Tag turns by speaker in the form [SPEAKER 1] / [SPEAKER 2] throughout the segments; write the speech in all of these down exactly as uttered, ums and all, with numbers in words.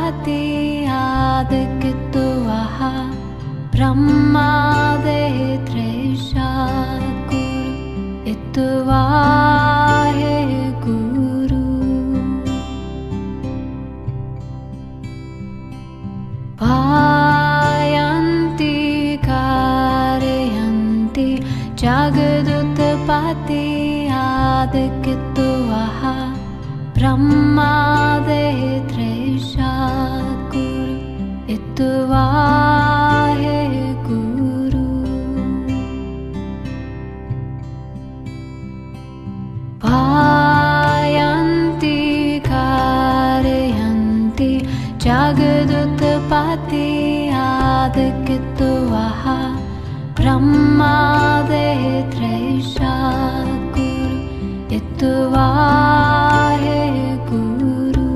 [SPEAKER 1] पाति आदिकितुवः ब्रह्मादे त्रेषा गुरु इतुवाहे गुरु पायन्ति कारयन्ति जगदुत्पत्ति आदिकितुवः ब्रह्मादे त्रेषा गुरु इतुवाहे गुरु पायन्ति कारयन्ति जगदुत्पत्ति आदिकितुवः ब्रह्मादे त्रेषा गुरु इतुवाहे गुरु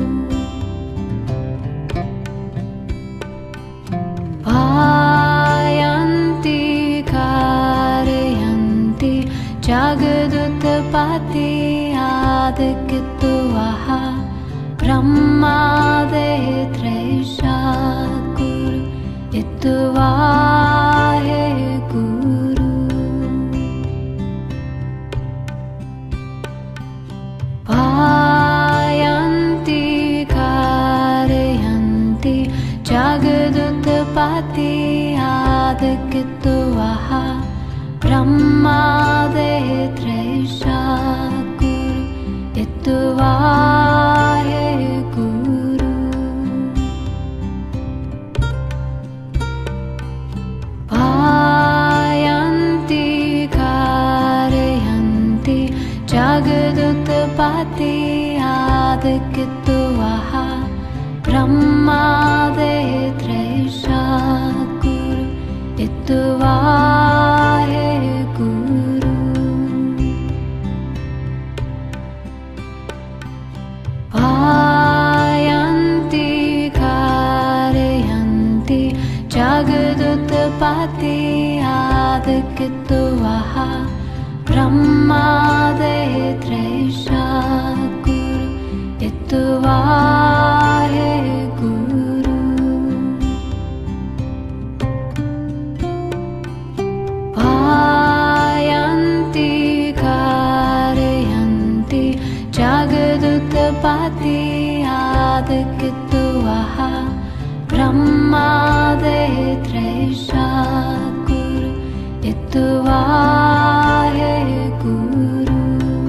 [SPEAKER 1] पायन्ति कारयन्ति जगदुत्पत्ति आदिकितुवः ब्रह्मादे त्रेषा गुरु इतुवाहे गुरु पायन्ति कारयन्ति जगदुत्पत्ति आदिकितुवः ब्रह्मादे त्रेषा गुरु इतुवाहे गुरु पायन्ति कारयन्ति जगदुत्पत्ति आदिकितुवः ब्रह्मादे त्रेषा गुरु इतुवाहे गुरु पायन्ति कारयन्ति जगदुत्पत्ति आदिकितुवः ब्रह्मादे त्रेषा गुरु इतुवाहे गुरु पायन्ति कारयन्ति जगदुत्पत्ति आदिकितुवः ब्रह्मादे त्रेषा गुरु इतुवाहे गुरु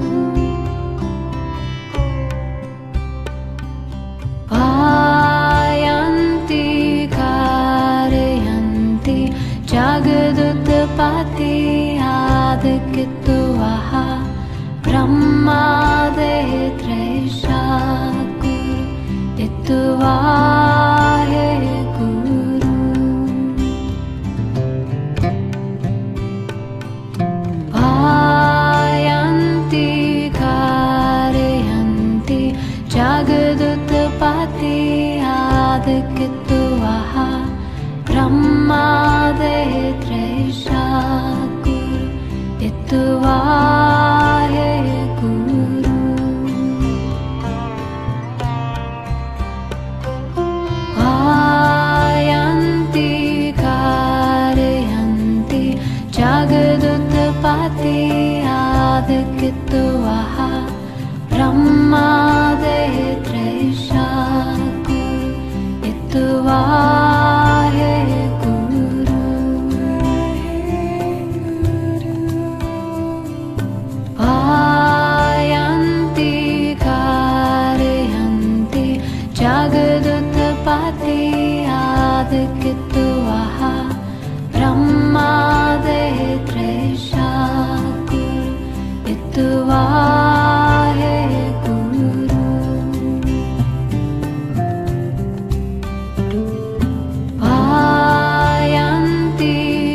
[SPEAKER 1] पायन्ति कारयन्ति जगदुत्पत्ति आदिकितुवः ब्रह्मादे त्रेषा गुरु इतुवाहे गुरु पायन्ति कारयन्ति जगदुत्पत्ति आदिकितुवः ब्रह्मादे त्रेषा गुरु इतुवाहे गुरु पायन्ति कारयन्ति जगदुत्पत्ति आदिकितुवः ब्रह्मादे त्रेषा गुरु इतुवाहे गुरु पायन्ति कारयन्ति जगदुत्पत्ति आदिकितुवः ब्रह्मादे त्रेषा गुरु इतुवाहे गुरु पायन्ति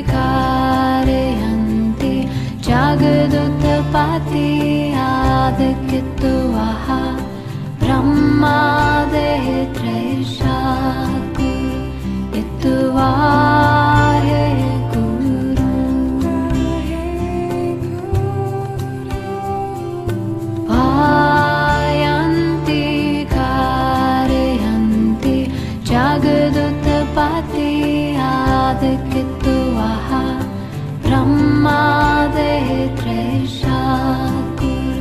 [SPEAKER 1] कारयन्ति जगदुत्पत्ति आदिकितुवः ब्रह्मादे त्रेषा गुरु इतुवाहे गुरु पायन्ति कारयन्ति pati adikittuvaha Brahmade Treshakur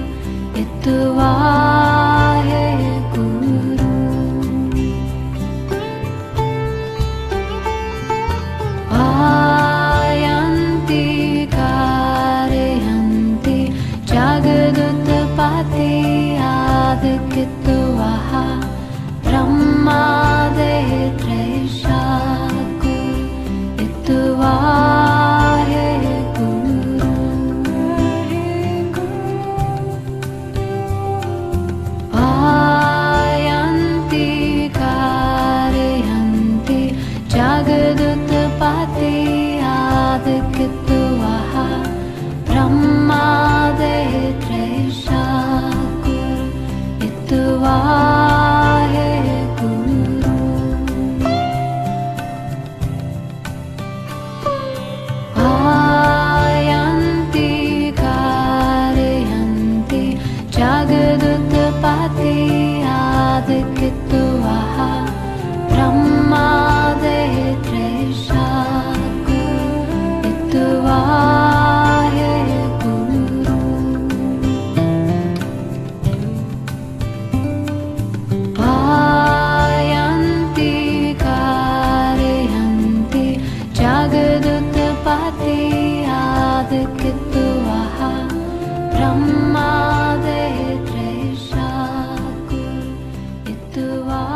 [SPEAKER 1] Ittuvahe Guru Vayanti Kareyanti Jagadutpati adikittuvaha Brahmade Treshakur Ittuvahe Guru Vayanti Kareyanti Jagadutpati adikittuvaha Brahmade Treshakur Ittuvahe Guru Vayanti Kareyanti Jagadutpati adikittuvaha Brahmade Treshakur Ittuvahe Guru Vayanti Kareyanti Jagadutpati adikittuvaha Brahmade Treshakur Ittuvahe